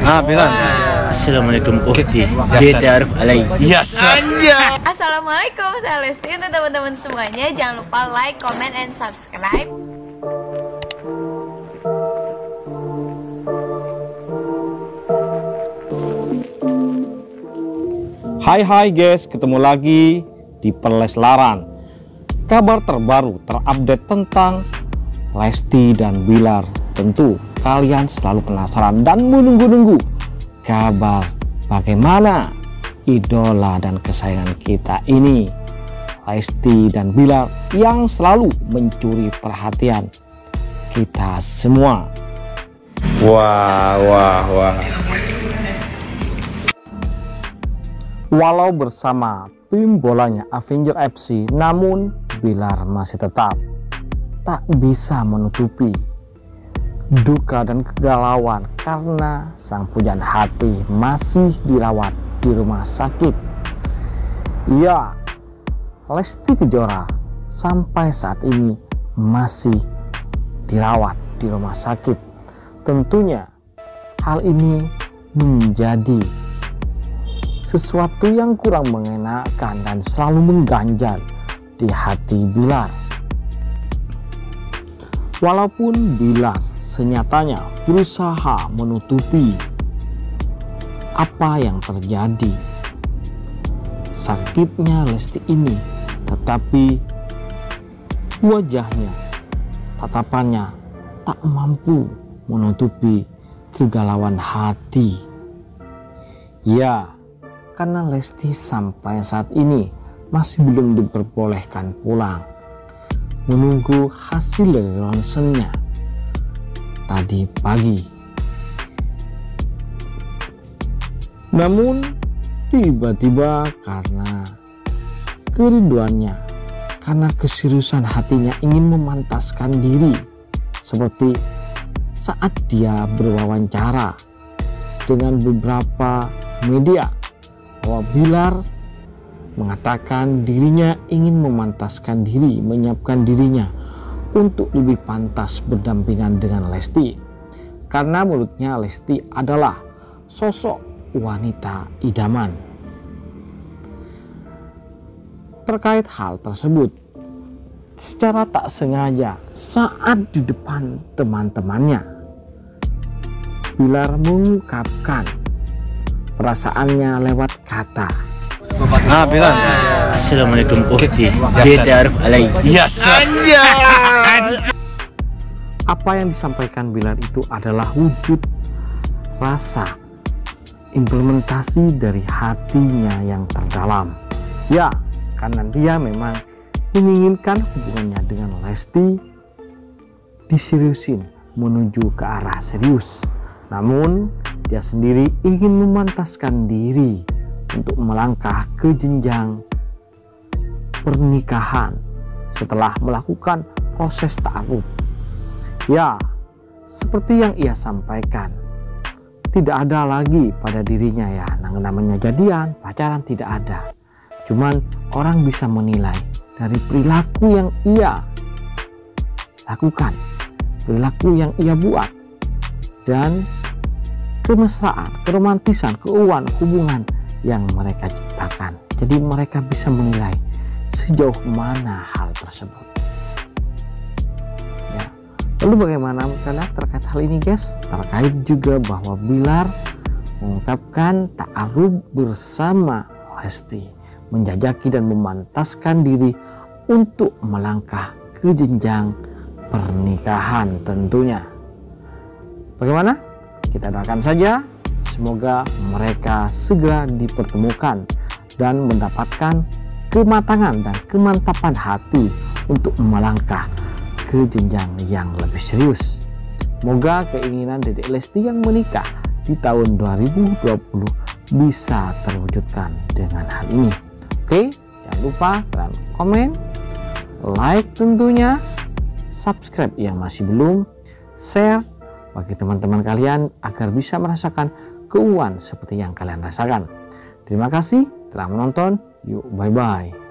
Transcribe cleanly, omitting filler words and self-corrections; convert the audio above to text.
Bilang. Assalamualaikum ukhti. Dia ta'aruf alai. Yes. Assalamualaikum, saya Lesti. Untuk teman-teman semuanya, jangan lupa like, comment, and subscribe. Hai guys, ketemu lagi di Perleslaran. Kabar terbaru terupdate tentang Lesti dan Bilar. Tentu kalian selalu penasaran dan menunggu-nunggu kabar bagaimana idola dan kesayangan kita ini, Lesti dan Bilar, yang selalu mencuri perhatian kita semua. Wah. Walau bersama tim bolanya Avenger FC, namun Bilar masih tetap tak bisa menutupi duka dan kegalauan karena sang pujaan hati masih dirawat di rumah sakit. Ya, Lesti Kejora sampai saat ini masih dirawat di rumah sakit. Tentunya hal ini menjadi sesuatu yang kurang mengenakan dan selalu mengganjal di hati Bilar. Walaupun Bilar senyatanya berusaha menutupi apa yang terjadi, sakitnya Lesti ini, tetapi wajahnya, tatapannya tak mampu menutupi kegalauan hati. Ya, karena Lesti sampai saat ini masih belum diperbolehkan pulang, menunggu hasil dari ronsennya tadi pagi. Namun tiba-tiba karena kerinduannya, karena keseriusan hatinya ingin memantaskan diri, seperti saat dia berwawancara dengan beberapa media, bahwa Bilar mengatakan dirinya ingin memantaskan diri, menyiapkan dirinya untuk lebih pantas berdampingan dengan Lesti, karena menurutnya Lesti adalah sosok wanita idaman. Terkait hal tersebut, secara tak sengaja saat di depan teman-temannya, Bilar mengungkapkan perasaannya lewat kata, Bilang. Assalamualaikum ukhti. Dia ta'aruf alai. Yes. Apa yang disampaikan Bilar itu adalah wujud rasa implementasi dari hatinya yang terdalam. Ya, karena dia memang menginginkan hubungannya dengan Lesti diseriusin menuju ke arah serius. Namun dia sendiri ingin memantaskan diri untuk melangkah ke jenjang pernikahan setelah melakukan proses ta'aruf. Ya, seperti yang ia sampaikan, tidak ada lagi pada dirinya ya namanya jadian, pacaran, tidak ada. Cuman orang bisa menilai dari perilaku yang ia lakukan, perilaku yang ia buat, dan kemesraan, keromantisan, keuangan, hubungan yang mereka ciptakan. Jadi mereka bisa menilai sejauh mana hal tersebut. Ya. Lalu bagaimana kalian terkait hal ini guys? Terkait juga bahwa Bilar mengungkapkan ta'aruf bersama Lesti, menjajaki dan memantaskan diri untuk melangkah ke jenjang pernikahan tentunya. Bagaimana? Kita doakan saja semoga mereka segera dipertemukan dan mendapatkan kematangan dan kemantapan hati untuk melangkah ke jenjang yang lebih serius. Semoga keinginan Dedek Lesti yang menikah di tahun 2020 bisa terwujudkan dengan hal ini. Oke, jangan lupa kalian komen, like tentunya, subscribe yang masih belum, share bagi teman-teman kalian agar bisa merasakan keuangan seperti yang kalian rasakan. Terima kasih telah menonton. Yuk, bye-bye.